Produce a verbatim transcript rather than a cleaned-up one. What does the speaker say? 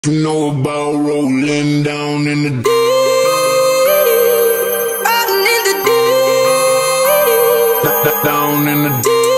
You know about rolling down in the deep, rolling in the deep, down in the deep.